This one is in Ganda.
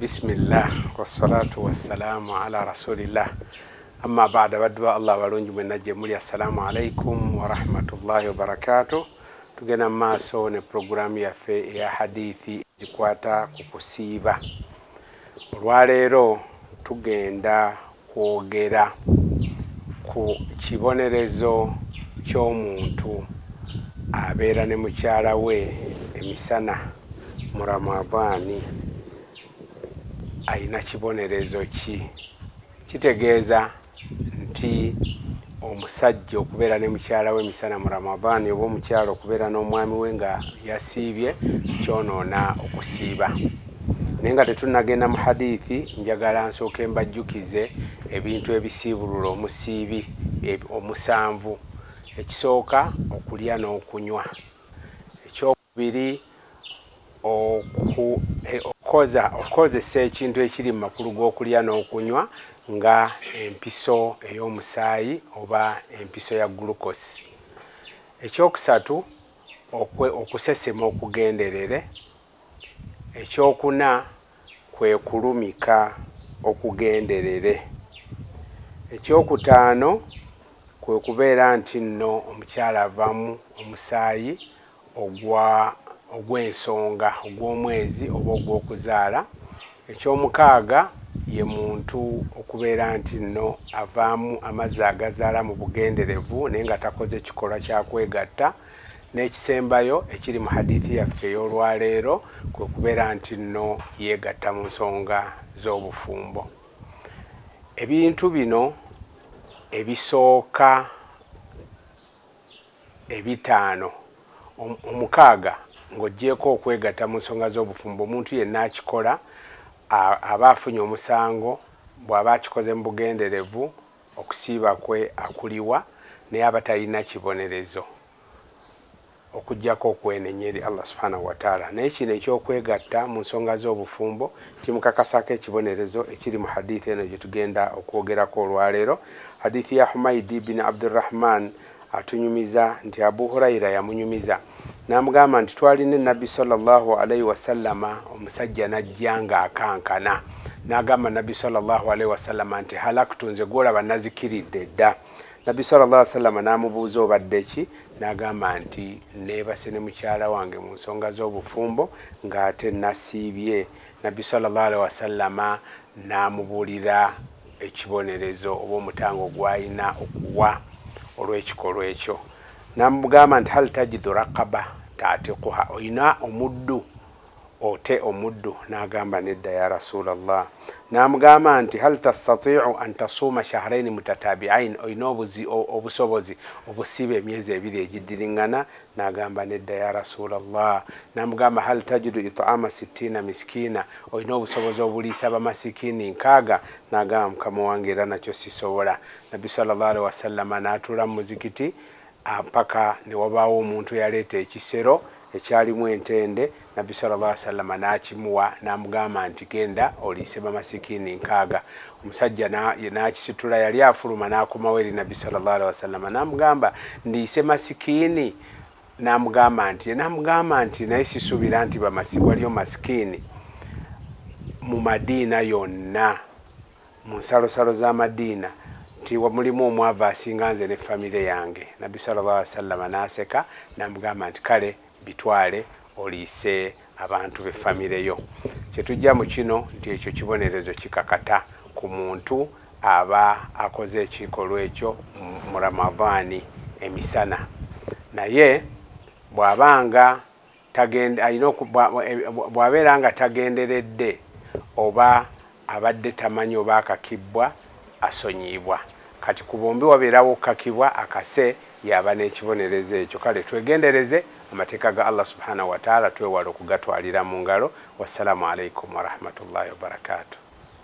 Bismillah wassalatu wassalamu ala rasulillah amma ba'da badwa Allah balungi mwe najje muri assalamu alaikum wa rahmatullahi wa barakatuh. Tugenda maaso ne programu yaffe ya hadithi zikwata ku kusiiba. Olwaleero tugenda kwogera ku kibonerezo ky'omuntu abeera ne mukyala we emisana mu Ramadhaani. Aina kibonerezo ki? Kitegeeza nti omusajja okubeera ne mukyala we emisana mu Ramadhaani oba omukyala okubeera n'omwami we nga yasiibye kyonoona okusiiba. Naye nga tetunnagenda mu hadithi, njagala nsooke mbajjukize ebintu ebisiibulula omusiibi omusanvu. Ekisooka okulya n'okunywa. Ekyokubiri okozesa ekintu ekiri mu makulu g'okulya n'okunywa nga empiso ey'omusaayi oba empiso ya glucose. Ekyokusatu okusesema okugenderere. Ekyokuna kwe kulumika okugenderere. Ekyokutaano kwe kubeera nti nno omukyala avaamu omusaayi ogw'ensonga ogw'omwezi oba ogw'okuzaala. Ekyomukaaga ye muntu okubeera nti nno avaamu amazzi agazaala mu bugenderevu naye nga takoze kikolwa kya kwegatta. N'ekisembayo ekiri mu hadithi yaffe ey'olwaleero kwe kubeera nti nno yeegatta mu nsonga z'obufumbo. Ebintu bino ebisooka ebitaano omukaaga ng'oggyeko okwegatta mu nsonga z'obufumbo, omuntu yenna akikola aba afunye omusango bw'aba akikoze mu bugenderevu, okusiiba kwe akuliwa naye aba talina kibonerezo okuggyako okwenenya eri Allah subhanahu wa ta'ala. Naye kino ekyokwegatta mu nsonga z'obufumbo kimukakasako ekibonerezo ekiri mu hadithi eno gye tugenda okwogerako olwaleero. Hadithi ya Humaidi bin Abdurrahman atunyumiza nti Abu Huraira yamunyumiza n'amugamba nti twalina Nabbi sallallahu alaihi wasallama, omusajja najja nga akankana n'agamba Nabbi sallallahu alaihi wasallama nti halaktu, nze gw'olaba nazikiridde dda. Nabbi sallallahu alaihi wasallama n'amubuuza obadde ki? N'agamba nti neebase ne mukyala wange mu nsonga z'obufumbo ng'ate nasiibye. Nabbi sallallahu alaihi wasallama n'amubuulira ekibonerezo oba omutango gw'alina okuwa olw'ekikolwa ekyo. N'amugamba nti hal tajidu raqaba taatiquha, oyina omuddu ote omuddu? N'agamba nedda ya Rasulallah. N'amugamba nti hal tastati'u an tasuuma shahrayn mutatabi'ain, oyina obusobozi obusiiba emyezi ebiri egiddiringana? N'agamba nedda ya Rasulallah. N'amugamba hal tajidu it'ama 60 miskina, oyina obusobozi obuliisa bamasikini 60? N'agamba mukama wange era nakyo sisobola. Nabbi sallallahu alaihi wasallama n'atuula mu muzikiti mpaka ne wabaawo omuntu yaleeta ekisero ekyalimu entende. Nabbi sallallahu alaihi wasallama n'akimuwa n'amugamba nti genda oliise bamasikini 60. Omusajja n'akisitula, yali afuluma n'akomawo eri Nabbi sallallahu alaihi wasallama n'amugamba ndiise masikini. N'amugamba nti naye sisuubira nti waliyo masikini mu Madiina yonna, mu nsalosalo za Madiina, nti mulimu omwavu asinga nze ne famire yange. Nabbi sallallahu alaihi wasallama n'aseka n'amugamba nti kale bitwale oliise abantu be famire yo. Kyetujja mu kino nti ekyo kibonerezo kikakata ku muntu aba akoze ekikolwa ekyo mu Ramadhaani emisana. Naye bw'abeera nga tagenderedde oba abadde tamanyi oba akakibbwa, asonyiibwa. Kati ku bombi wabeerawo okukakibwa akase, yaba n'ekibonerezo ekyo. Kale twegendereze amateeka ga Allah subhanahu wa ta'ala, twewale okugatwalira mu ngalo. Wassalamu alaikum wa rahmatullahi wa barakatuh.